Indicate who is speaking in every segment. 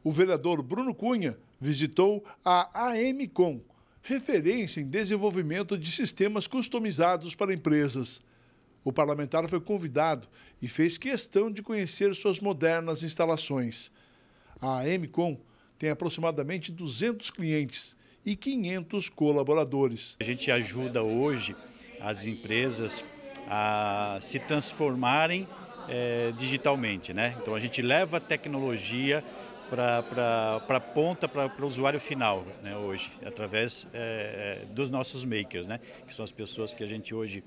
Speaker 1: o vereador Bruno Cunha visitou a AMCOM, referência em desenvolvimento de sistemas customizados para empresas. O parlamentar foi convidado e fez questão de conhecer suas modernas instalações. A AMCOM tem aproximadamente 200 clientes e 500 colaboradores.
Speaker 2: A gente ajuda hoje as empresas a se transformarem digitalmente, né? Então a gente leva a tecnologia para a ponta, para o usuário final, né, hoje, através dos nossos makers, né? Que são as pessoas que a gente hoje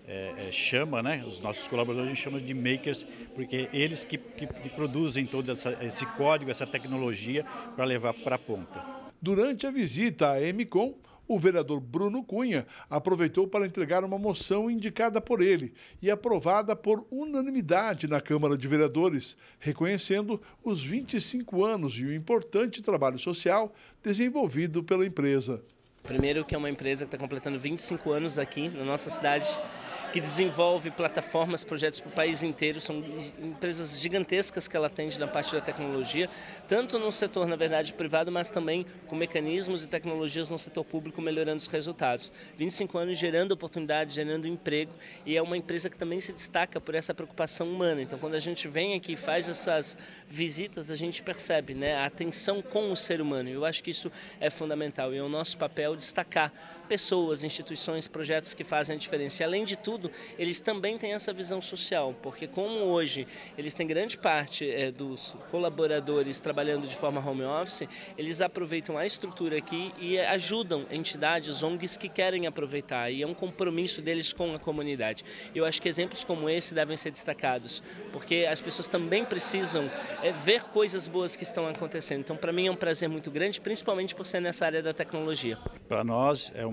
Speaker 2: chama, né? Os nossos colaboradores a gente chama de makers, porque eles que produzem todo esse código, essa tecnologia para levar para a ponta.
Speaker 1: Durante a visita à AMCOM, o vereador Bruno Cunha aproveitou para entregar uma moção indicada por ele e aprovada por unanimidade na Câmara de Vereadores, reconhecendo os 25 anos e o importante trabalho social desenvolvido pela empresa.
Speaker 3: Primeiro, que é uma empresa que está completando 25 anos aqui na nossa cidade, que desenvolve plataformas, projetos para o país inteiro. São empresas gigantescas que ela atende na parte da tecnologia, tanto no setor, na verdade, privado, mas também com mecanismos e tecnologias no setor público, melhorando os resultados. 25 anos gerando oportunidade, gerando emprego, e é uma empresa que também se destaca por essa preocupação humana. Então, quando a gente vem aqui e faz essas visitas, a gente percebe, né, a atenção com o ser humano. Eu acho que isso é fundamental e é o nosso papel destacar pessoas, instituições, projetos que fazem a diferença. E, além de tudo, eles também têm essa visão social, porque como hoje eles têm grande parte dos colaboradores trabalhando de forma home office, eles aproveitam a estrutura aqui e ajudam entidades, ONGs que querem aproveitar, e é um compromisso deles com a comunidade. Eu acho que exemplos como esse devem ser destacados, porque as pessoas também precisam ver coisas boas que estão acontecendo. Então, para mim é um prazer muito grande, principalmente por ser nessa área da tecnologia.
Speaker 2: Para nós é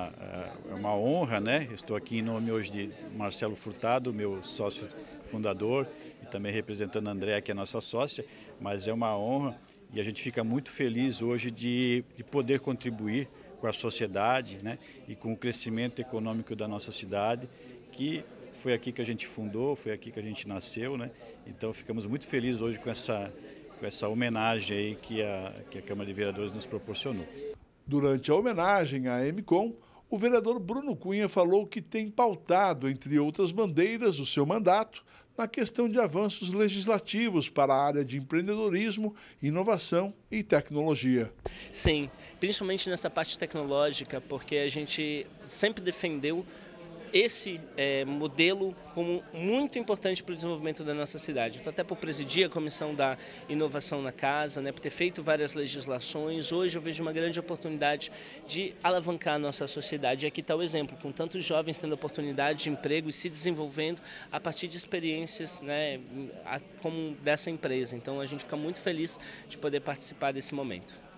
Speaker 2: uma honra, né? Estou aqui em nome hoje de Marcelo Furtado, meu sócio fundador, e também representando a Andréa, que é nossa sócia, mas é uma honra e a gente fica muito feliz hoje de poder contribuir com a sociedade, né? E com o crescimento econômico da nossa cidade, que foi aqui que a gente fundou, foi aqui que a gente nasceu, né? Então ficamos muito felizes hoje com essa homenagem aí que a Câmara de Vereadores nos proporcionou.
Speaker 1: Durante a homenagem à AMCOM, o vereador Bruno Cunha falou que tem pautado, entre outras bandeiras, o seu mandato na questão de avanços legislativos para a área de empreendedorismo, inovação e tecnologia.
Speaker 3: Sim, principalmente nessa parte tecnológica, porque a gente sempre defendeu esse modelo como muito importante para o desenvolvimento da nossa cidade. Então, até por presidir a Comissão da Inovação na Casa, né, por ter feito várias legislações, hoje eu vejo uma grande oportunidade de alavancar a nossa sociedade. E aqui está o exemplo, com tantos jovens tendo oportunidade de emprego e se desenvolvendo a partir de experiências, né, como dessa empresa. Então, a gente fica muito feliz de poder participar desse momento.